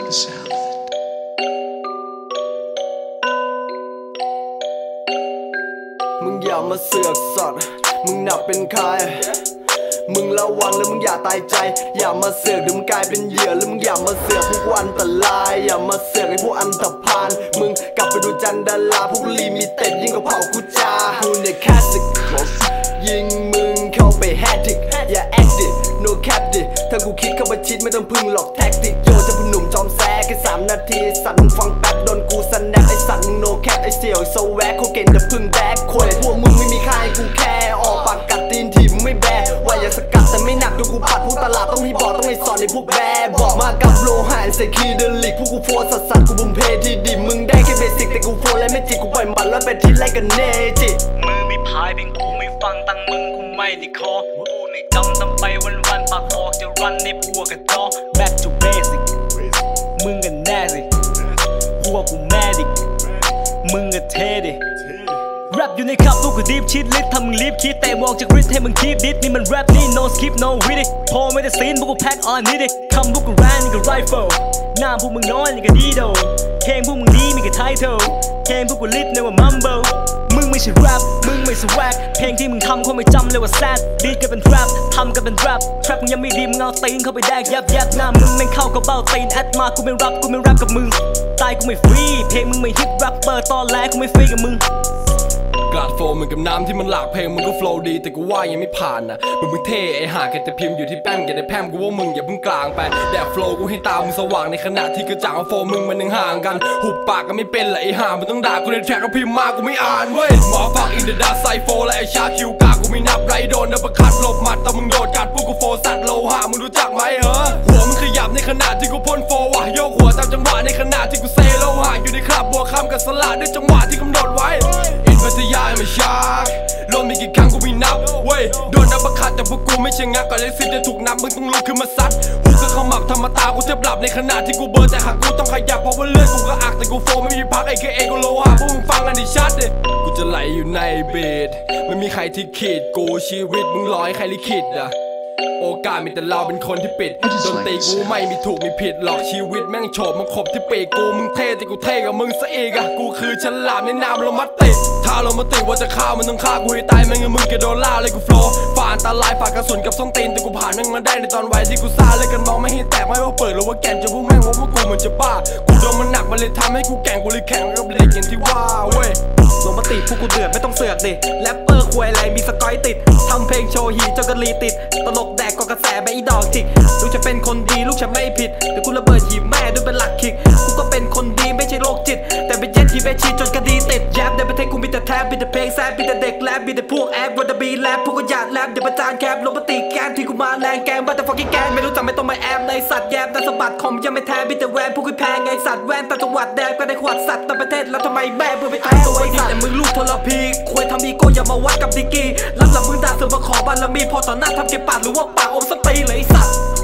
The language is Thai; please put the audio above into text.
a sound. มึงอย่ามาเสือกสัตว์มึงหนักเป็นใครมึงระวังแล้วมึงอย่าตายใจอย่ามาเสือกเดี๋ยวมึงกลายเป็นเหยื่อแล้วมึงอย่ามาเสือกพวกอันตรายอย่ามาเสือกไอ้พวกอันธพาลมึงกลับไปดูจันดาราพวกลิมิเต็ดยิ่งกว่าเผากูจากูเนี่ยแค่สิครบยิงมึงเข้าไปแฮตทริกอย่าแอคดิ no cap ดิถ้ากูคิดเข้ามาชิดไม่ต้องพึ่งหลอกแท็กติกโยจะเป็นหนุ่มจอมแซกแค่3 นาทีสัตว์มึงฟังแป๊บโดนกูสแนปไอสัตว์มึง no cap ไอเสี่ยวโซแวกโคเกนจะพึ่งแบกควยพวกมึงไม่มีค่าให้กูแค่ออกปากกัดตีนทีมึงไม่แบว่าอย่าสกัดแต่ไม่หนักดูกูผัดพวกตลาดต้องให้บอกต้องให้สอนในพวกแบบอกมากับโลหะใส่คีเดลิกพวกกูโฟร์สัสกูบุมเพที่ดิมึงได้แค่เบสิกแต่กูโฟร์และไม่จิกกูปล่อยมันแล้วเป็นทิศไล่กันเนจิมือไม่พายเพลงกูไม่ฟังตั้งมึงกูไม่ได้คอกูในจำทำไปวันปากออกจะรันในพวกกระจอก back to basic มึงกันแน่สิพวกกูแม่ดิมึงกันเท่ดิแรปอยู่ในคับลูกกูดีฟชิดลิดทำมึงรีบคิดแต่มองจากริทให้มึงคีบดิสนี่มันแรปนี่ no skip no read it พอไม่ได้ซีนพวกกูแพ็คออนนี่ดิคำพวกกูแรนนี่ก็ไรเฟิลหน้าพวกมึงน้อยนี่ก็ดีโดเพลงพวกมึงดีมีก็ไทเทิลเพลงพวกกูลิดในว่ามัมเบิลมึงไม่ใช่แรปมึงไม่สวักเพลงที่มึงทำคนไม่จำเลยว่าแซดดีก็เป็นแรปทำก็เป็นแรปแทรปมึงยังไม่ดีมึงเอาตีนเข้าไปแดกยับหน้ามึงแม่งเข้ากับเบ้าตีนแอดมากูไม่รับกับมึงตายกูไม่ฟรีเพลงมึงไม่ฮิตแรปเปอร์ตอนแรกกูไม่ฟรีกับมึงกลาดโฟมเหมือนกับน้ำที่มันหลากเพลงมึงก็โฟล์ดีแต่กูว่ายังไม่ผ่านนะมึงเท่ไอห่าแกแต่พิมพ์อยู่ที่แป้มแกแต่แพมกูว่ามึงอย่าเพิ่งกลางไปแดกโฟล์กูให้ตามึงสว่างในขณะที่กระจ่างโฟมมึงมันยังห่างกันหุบปากก็ไม่เป็นละไอห่ามึงต้องด่ากูในแทร็กก็พิมพ์มากูไม่อ่านเว้ยหมอฟักอินเดอะดาร์ไซโฟและไอชาคิวกากูไม่นับไรโดนดับคัดหลบหมัดแต่มึงโดนกัดพวกกูโฟสัตว์โลหะมึงรู้จักไหมเหรอหัวมึงขยับในขณะที่กูพ่นโฟว่ะโยกหัวตามจังหวะในขณะที่กูเซโลหะอยู่ในคราบบัวคำกับสลัดด้วยจังหวะที่กำหนดไว้พัทยาไม่ชากโดนมีกี่ครั้งกูไม่นับเว้ยโดนนับประคัดแต่พวกกูไม่ใช่งักก่อนเลยสิจะถูกนับมึงต้องลุกขึ้นมาซัดกูก็เข้าหมับธรรมตากูเจ็บหลับในขณะที่กูเบิร์แต่หากกูต้องขยับเพราะว่าเลือดกูก็อักแต่กูโฟไม่มีพักAKAกูโลหะพวกมึงฟังกันดิชัดเลยกูจะไหลอยู่ในเบสไม่มีใครที่ขีดกูชีวิตมึงร้อยใครลิขิตอะโอกาสมีแต่เราเป็นคนที่ปิดดนตรีกูไม่มีถูกมีผิดหรอกชีวิตแม่งโฉบมาขบที่ปีกกูมึงเท่แต่กูเท่กับมึงซะอีกอะกูคือฉลามในนามโรมาติถ้าโรมาติว่าจะฆ่ามันต้องฆ่ากูให้ตายแม่งมึงแกโดนล่าเลยกูโฟล์ฝ่าอันตรายฝ่ากระสุนกับส้นตีนแต่กูผ่านแม่งมาได้ในตอนวัยที่กูซ่าเลยกันมองไม่ให้แตกไม่ว่าเปิดหรือว่าแกนจะพวกแม่งว่าพวกกูเหมือนจะบ้ากูโดนมันหนักมันเลยทำให้กูแก่งกูเลยแข่งกับเด็กอย่างที่ว่าเว้ยโรมาติพวกกูเดือดไม่ต้องเสือกดิแรปเปอร์ควยอะไรมีสกอยติดทำเพลงโชว์ฮีจนกระลีติดตลกแดกก็กระแสไปอีดอกจิกลูกฉันเป็นคนดีลูกฉันไม่ผิดแต่กูระเบิดหีบแม่ด้วยเป็นหลักคิกกูก็เป็นคนดีไม่ใช่โรคจิตแต่เป็นเย็ดที่ไปชีจนคดีติดแยบในประเทศกูมีแต่แทบมีแต่เพลงแซดมีแต่เด็กแรปมีแต่พวกแอปวันดาบีแรปพวกก็หยาดแรปเดี๋ยวประจานแคบลงมาตีแกนที่กูมาแรงแกงบ้าแต่ฟังกี้แกนไม่รู้จักไม่ต้องมาแอบในสัตว์แยบแต่สะบัดคอมยังไม่แทบมีแต่แวนพวกกูแพงไงสัตว์แวนแต่จังหวัดแดงก็ได้ขวัดสัตว์แต่ประเทศแล้วทำไมแม่เพื่อไปตายตัวไอ้สัตว์แต่มึงลูกทรพีควยทำอีโก้อย่ามาวัดกับดิกีรับหลังมึงด่าเสือมาขอบารมีพอต่อหน้าทำเจ็บปากหรือว่าปากอมสตีเลยไอ้สัตว์